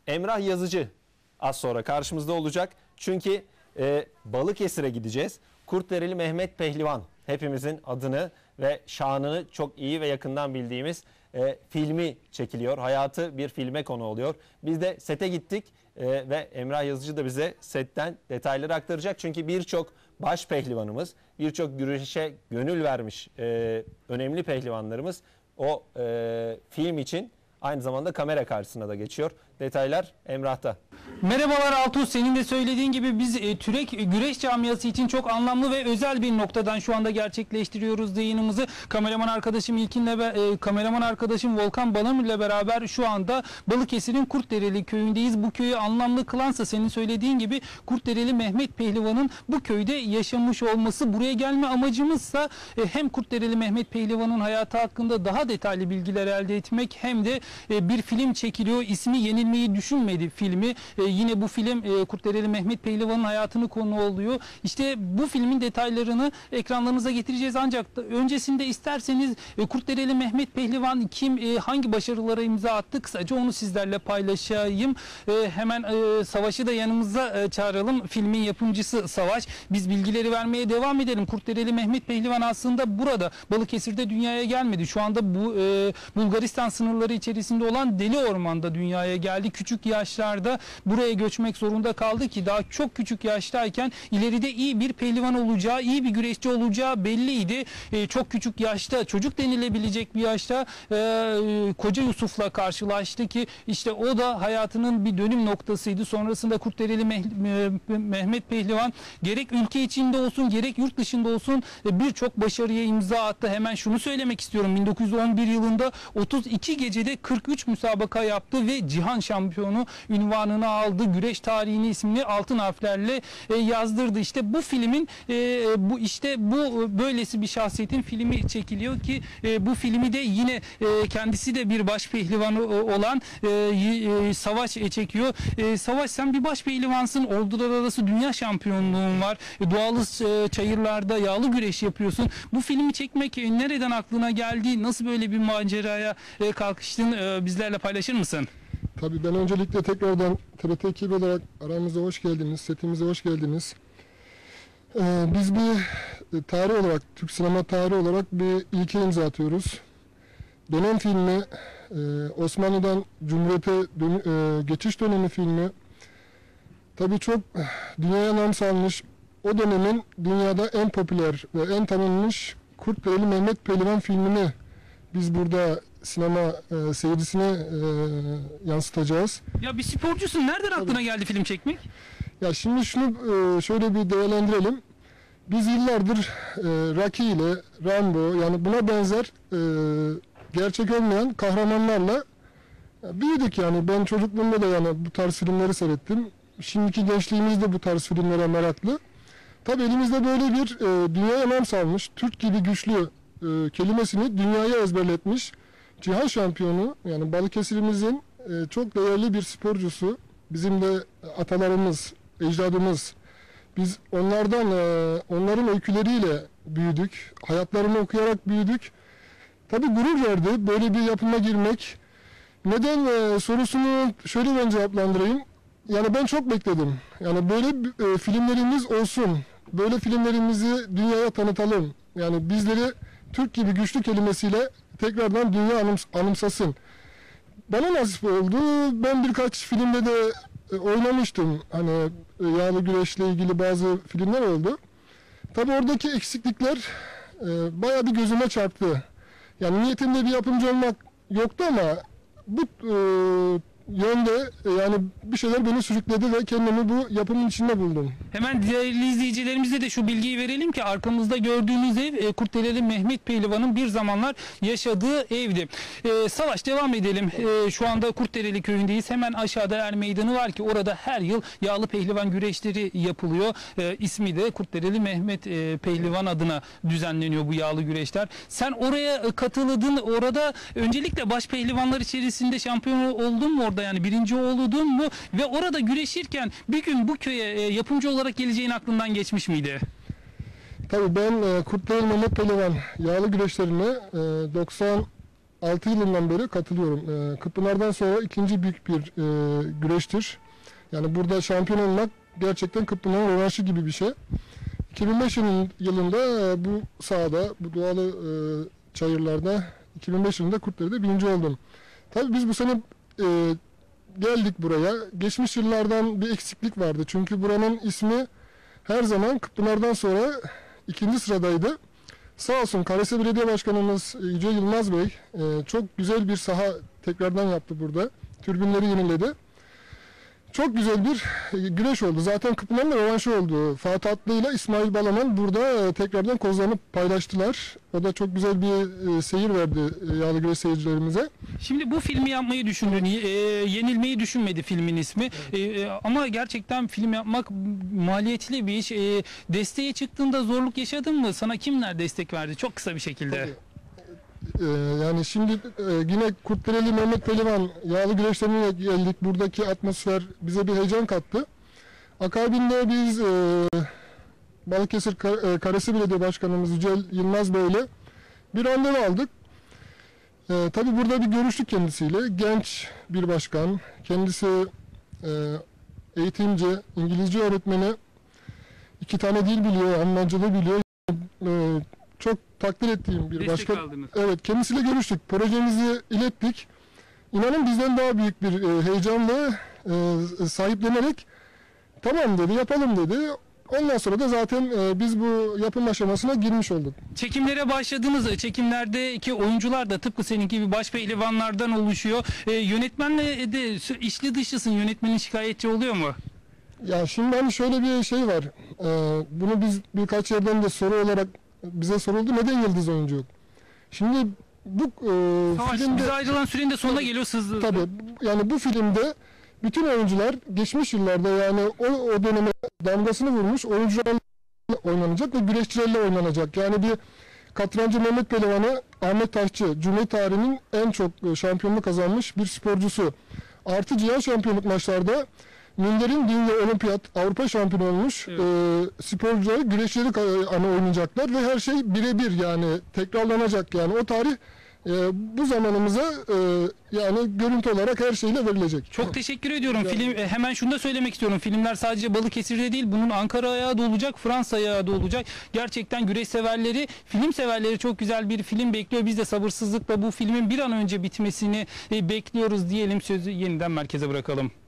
Emrah Yazıcı az sonra karşımızda olacak. Çünkü Balıkesir'e gideceğiz. Kurtdereli Mehmet Pehlivan, hepimizin adını ve şanını çok iyi ve yakından bildiğimiz filmi çekiliyor. Hayatı bir filme konu oluyor. Biz de sete gittik ve Emrah Yazıcı da bize setten detayları aktaracak. Çünkü birçok baş pehlivanımız, birçok güreşe gönül vermiş önemli pehlivanlarımız o film için aynı zamanda kamera karşısına da geçiyor. Detaylar Emrah'ta. Merhabalar Altuğ. Senin de söylediğin gibi biz Türek güreş camiası için çok anlamlı ve özel bir noktadan şu anda gerçekleştiriyoruz yayınımızı. Kameraman arkadaşım kameraman arkadaşım Volkan Balamur ile beraber şu anda Balıkesir'in Kurtdereli köyündeyiz. Bu köyü anlamlı kılansa senin söylediğin gibi Kurtdereli Mehmet Pehlivan'ın bu köyde yaşamış olması. Buraya gelme amacımızsa hem Kurtdereli Mehmet Pehlivan'ın hayatı hakkında daha detaylı bilgiler elde etmek hem de bir film çekiliyor. İsmi Yenilmeyi Düşünmedi filmi. Yine bu film Kurtdereli Mehmet Pehlivan'ın hayatını konu oluyor. İşte bu filmin detaylarını ekranlarınıza getireceğiz. Ancak öncesinde isterseniz Kurtdereli Mehmet Pehlivan kim, hangi başarılara imza attı, kısaca onu sizlerle paylaşayım. Hemen Savaş'ı da yanımıza çağıralım. Filmin yapımcısı Savaş. Biz bilgileri vermeye devam edelim. Kurtdereli Mehmet Pehlivan aslında burada Balıkesir'de dünyaya gelmedi. Şu anda bu Bulgaristan sınırları içerisinde olan Deli Orman'da dünyaya geldi. Küçük yaşlarda buraya göçmek zorunda kaldı ki daha çok küçük yaştayken ileride iyi bir pehlivan olacağı, iyi bir güreşçi olacağı belliydi. Çok küçük yaşta, çocuk denilebilecek bir yaşta Koca Yusuf'la karşılaştı ki işte o da hayatının bir dönüm noktasıydı. Sonrasında Kurtdereli Mehmet Pehlivan gerek ülke içinde olsun gerek yurt dışında olsun birçok başarıya imza attı. Hemen şunu söylemek istiyorum. 1911 yılında 32 gecede 43 müsabaka yaptı ve cihan şampiyonu unvanını aldı. Güreş tarihini ismini altın harflerle yazdırdı. İşte bu filmin bu böylesi bir şahsiyetin filmi çekiliyor ki bu filmi de yine kendisi de bir baş pehlivanı olan Savaş çekiyor. Savaş, sen bir baş pehlivansın. Uluslararası dünya şampiyonluğun var. Doğalı çayırlarda yağlı güreş yapıyorsun. Bu filmi çekmek nereden aklına geldi? Nasıl böyle bir maceraya kalkıştın? Bizlerle paylaşır mısın? Tabii ben öncelikle tekrardan TRT ekibi olarak aramıza hoş geldiniz, setimize hoş geldiniz. Biz bir tarih olarak, Türk sinema tarihi olarak bir ilke imza atıyoruz. Dönem filmi, Osmanlı'dan Cumhuriyet'e geçiş dönemi filmi. Tabii çok dünyaya nam salmış, o dönemin dünyada en popüler ve en tanınmış Kurtdereli Mehmet Pehlivan filmini biz burada sinema seyircisine yansıtacağız. Ya bir sporcusun. Nereden aklına geldi film çekmek? Ya şimdi şunu şöyle bir değerlendirelim. Biz yıllardır Rocky ile Rambo, yani buna benzer gerçek olmayan kahramanlarla büyüdük yani. Ben çocukluğumda da yani bu tarz filmleri seyrettim. Şimdiki gençliğimiz de bu tarz filmlere meraklı. Tabii elimizde böyle bir dünyaya nam salmış, Türk gibi güçlü kelimesini dünyaya ezberletmiş cihan şampiyonu, yani Balıkesir'imizin çok değerli bir sporcusu. Bizim de atalarımız, ecdadımız. Biz onların öyküleriyle büyüdük. Hayatlarını okuyarak büyüdük. Tabii gurur verdi böyle bir yapıma girmek. Neden sorusunu şöyle ben cevaplandırayım. Yani ben çok bekledim. Yani böyle filmlerimiz olsun. Böyle filmlerimizi dünyaya tanıtalım. Yani bizleri Türk gibi güçlü kelimesiyle tekrardan dünya anımsasın. Bana nasip oldu. Ben birkaç filmde de oynamıştım. Hani yağlı güreşle ilgili bazı filmler oldu. Tabii oradaki eksiklikler bayağı bir gözüme çarptı. Yani niyetimde bir yapımcı olmak yoktu ama bu yönde yani bir şeyler beni sürükledi ve kendimi bu yapımın içinde buldum. Hemen değerli izleyicilerimize de şu bilgiyi verelim ki arkamızda gördüğünüz ev Kurtdereli Mehmet Pehlivan'ın bir zamanlar yaşadığı evdi. Savaş, devam edelim. Şu anda Kurtdereli köyündeyiz. Hemen aşağıda er meydanı var ki orada her yıl yağlı pehlivan güreşleri yapılıyor. İsmi de Kurtdereli Mehmet Pehlivan adına düzenleniyor bu yağlı güreşler. Sen oraya katıldın. Orada öncelikle baş pehlivanlar içerisinde şampiyon oldun mu orada, yani birinci oldun mu? Ve orada güreşirken bir gün bu köye yapımcı olarak geleceğin aklından geçmiş miydi? Tabii ben Kurtdereli Mehmet Pehlivan yağlı güreşlerini 6 yılından beri katılıyorum. Kıpınar'dan sonra ikinci büyük bir güreştir. Yani burada şampiyon olmak gerçekten Kıpınar'ın rövanşı gibi bir şey. 2005 yılında bu sahada, bu doğalı çayırlarda 2005 yılında Kurtderi'de birinci oldum. Tabii biz bu sene geldik buraya. Geçmiş yıllardan bir eksiklik vardı. Çünkü buranın ismi her zaman Kıpınar'dan sonra ikinci sıradaydı. Sağ olsun Karesi Belediye Başkanımız Yüce Yılmaz Bey çok güzel bir saha tekrardan yaptı burada. Türbünleri yeniledi. Çok güzel bir güreş oldu. Zaten Kıpınar'ın rövanşı oldu. Fatih Atlı ile İsmail Balaman burada tekrardan kozlarını paylaştılar. O da çok güzel bir seyir verdi yağlı güreş seyircilerimize. Şimdi bu filmi yapmayı düşündün. Yenilmeyi düşünmedi filmin ismi. Ama gerçekten film yapmak maliyetli bir iş. Desteğe çıktığında zorluk yaşadın mı? Sana kimler destek verdi? Çok kısa bir şekilde. Tabii. Yani şimdi yine Kurtdereli Mehmet Pehlivan yağlı güreşlerine geldik. Buradaki atmosfer bize bir heyecan kattı. Akabinde biz Balıkesir Karesi Belediye Başkanımız Yücel Yılmaz Bey'le bir randevu aldık. Tabii burada bir görüştük kendisiyle. Genç bir başkan. Kendisi eğitimci, İngilizce öğretmeni. 2 tane dil biliyor, Almanca'da biliyor. Çok takdir ettiğim bir Destek başkan. aldınız. Evet, kendisiyle görüştük. Projemizi ilettik. İnanın bizden daha büyük bir heyecanla sahiplenerek tamam dedi, yapalım dedi. Ondan sonra da zaten biz bu yapım aşamasına girmiş olduk. Çekimlere başladığınız çekimlerdeki oyuncular da tıpkı senin gibi baş pehlivanlardan oluşuyor. Yönetmenle de içli dışlısın. Yönetmenin şikayetçi oluyor mu? Ya şimdi hani şöyle bir şey var. Bunu biz birkaç yerden de soru olarak bize soruldu. Neden yıldız oyuncu yok? Şimdi bu filmde... Bize ayrılan sürenin de sonuna geliyor sızlı. Tabii. Yani bu filmde bütün oyuncular geçmiş yıllarda yani o döneme damgasını vurmuş oyuncularla oynanacak ve güreşçilerle oynanacak. Yani bir katrancı Mehmet Pehlivan'ı Ahmet Taşçı, Cumhuriyet tarihinin en çok şampiyonluğu kazanmış bir sporcusu. Artı cihan şampiyonluk maçlarda Münder'in dünya olimpiyat Avrupa şampiyonu olmuş sporcuları, güreşçileri hani oynayacaklar ve her şey birebir yani tekrarlanacak yani o tarih bu zamanımıza yani görüntü olarak her şeyle verilecek. Çok teşekkür ediyorum. Film hemen şunu da söylemek istiyorum. Filmler sadece Balıkesir'de değil, bunun Ankara ayağı da olacak, Fransa ayağı da olacak. Gerçekten güreş severleri, film severleri çok güzel bir film bekliyor. Biz de sabırsızlıkla bu filmin bir an önce bitmesini bekliyoruz diyelim. Sözü yeniden merkeze bırakalım.